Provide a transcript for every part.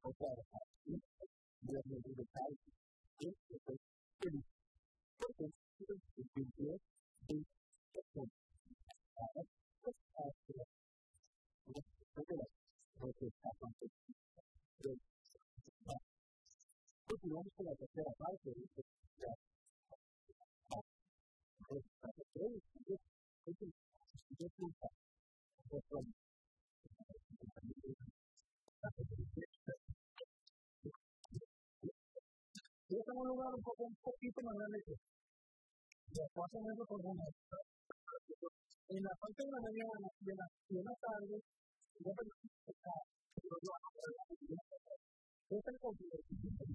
Estamos en un lugar un poquito más grande que más o menos como una. En la parte de la mañana y en la tarde, yo es el completo.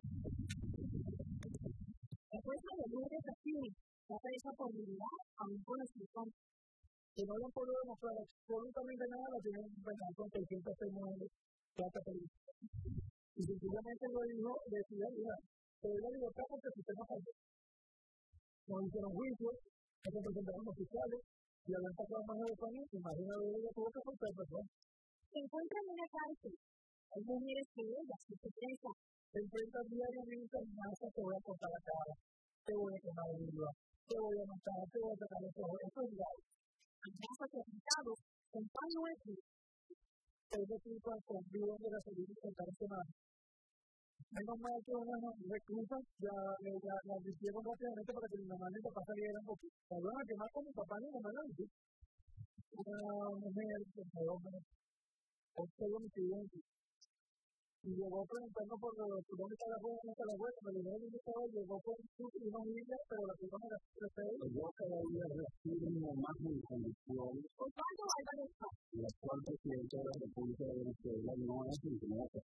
La fuerza de Lourdes aquí trata esa posibilidad aún con la explicación que no lo han podido demostrar absolutamente nada, lo tienen que empezar con 609 plata política. Y sencillamente lo dijo de ciudadanía. Pero la libertad porque el sistema falló. Nos hicieron juicios, nos presentaron oficiales, y habían pasado más de 2 años, imagínate de ella tuvo que soltar personas. Se encuentra en una cárcel. Hay mujeres que ellas se piensan. Se enfrentan diariamente amenazas, te voy a cortar la cara, te voy a quemar el libro, te voy a matar, te voy a sacar los ojos. Eso es real. Amenazas y atentados con pan nuestro. Ese tipo de conviven de la salud internacional. Menos mal que unas reclusas ya hicieron rápidamente para que mi mamá y mi papá salieran porque se iban a quemar con mi papá y mi mamá. Una mujer que me hombre, obtuvo mi siguiente. Y llegó preguntando por dónde está la abuela, dónde está la abuela. Me dijo que estaba, llegó con unos niños, pero la prima me la preferió. Yo cada día recibo más información. ¿Con cuánto Álvaro está? La actual presidenta de la República de Venezuela no es funcionaria.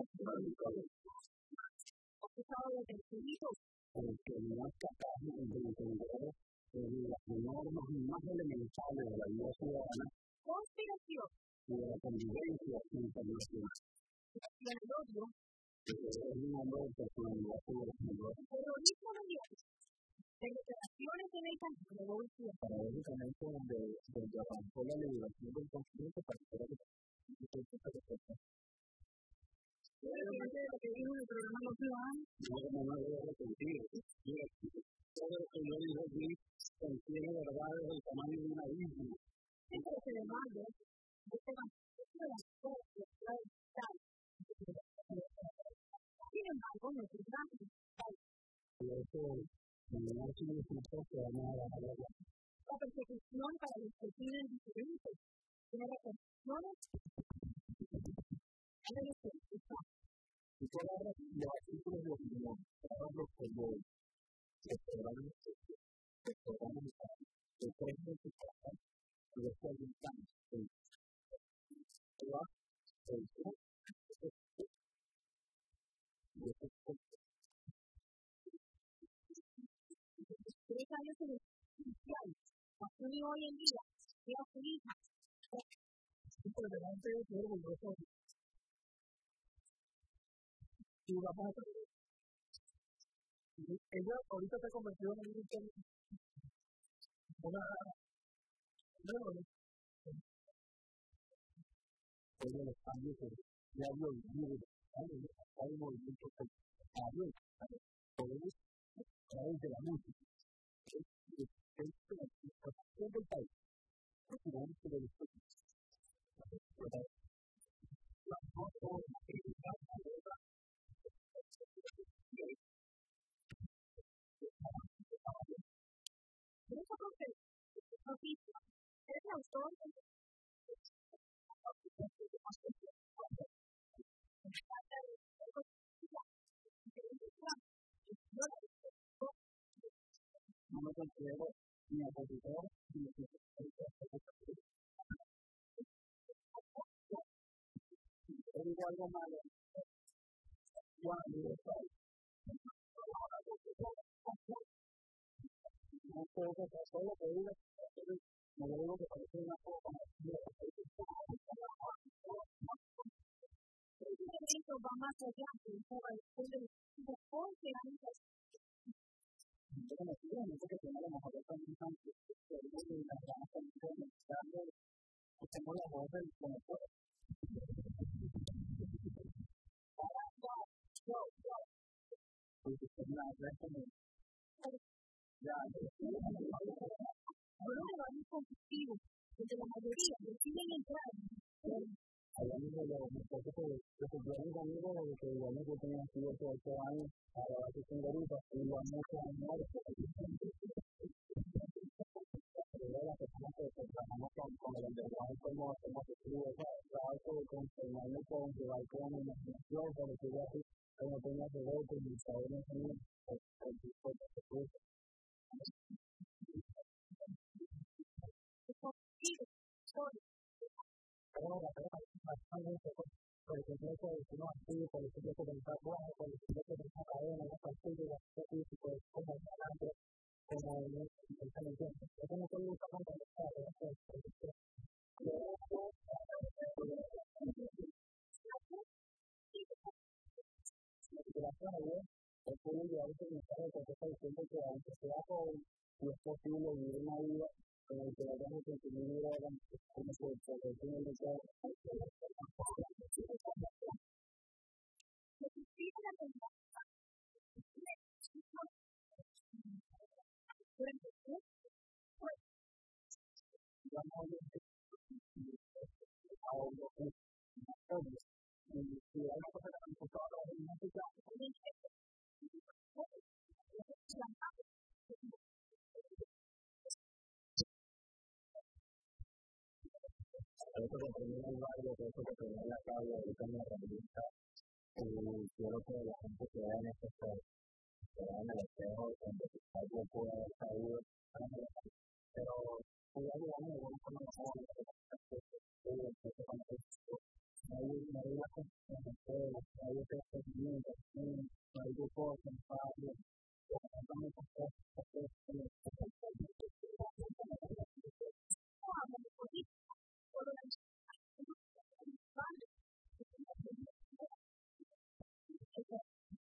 Acusado de perseguidos. Porque no es capaz de entender las normas más elementales de la vida ciudadana. Conspiración. Y de la convivencia internacional. Y el odio. Es un hombre de personalidad pública. Terrorismo mundial. De declaraciones en el campo de revolución. Paradójicamente, donde arrancó la liberación del conflicto, pareciera que Realmente lo que dijo en el programa Los Ciudadanos. no me voy a repetir. Todo lo que yo digo aquí contiene verdades del tamaño de una isla. Siempre se demanda este manifiesto de las cosas de la ciudad. Sin embargo, no es verdad. Y eso no significa que vamos a ganar la guerra. La persecución para los que tienen diferentes. Tiene restricciones. Y todas las artículos de opinión, todos los colores, los programas de premios de casa, y los preguntantes, Tres años en el judicial, Pasuni hoy en día, era su hija. Impresionante, muy orgulloso. Y vamos a ver. Ella ahorita se ha convertido en una de los cambios que ya había vivido hay movimientos cambios podemos a través de la música es del país procuramos que lo disfruten Noticia. ¿Eres el autor? no me considero ni opositor ni digo algo malo no puedo hacer solo que diga me lo digo que parece una cosa Esto va más allá de la deporte a mí no sé que tenemos a lo mejor también antes que las ganas de tengo la voz del conector es competitivo, porque la mayoría deciden entrar. Hablando de los muchachos que se tienen conmigo desde que digamos yo tenía 7 o 8 años, ahora que son goritas, y lo han hecho en las personas que trabajamos con el underground como estudios, trabajo con formarme con llevar con imaginación, para que yo así, como tenía que ver con mis saberes míos, el tipo de recursos. Por ejemplo, que decimos así, por ejemplo, que pensar, bueno, por ejemplo, que pensar cadena, una partida, físico, como adelante, como un pensamiento. Eso no puede estar contestado, gracias a Dios, he podido llevar ese mensaje porque está diciendo que aunque sea joven, si es posible vivir una vida en el que hayamos conseguido como se tiene que ser. Eso que aprendí en el barrio, eso que aprendí en la calle, ahorita en la rehabilitación, quiero que la gente que vea en este show, que vea en el espejo, donde algo puede haber caído, pero ya digamos de alguna forma no hay una concentración, hay otro sentimiento, hay grupos en padre,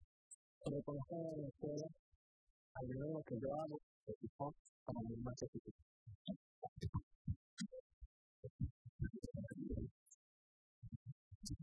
reconozco en la escuela, al menos lo que yo hago, es como más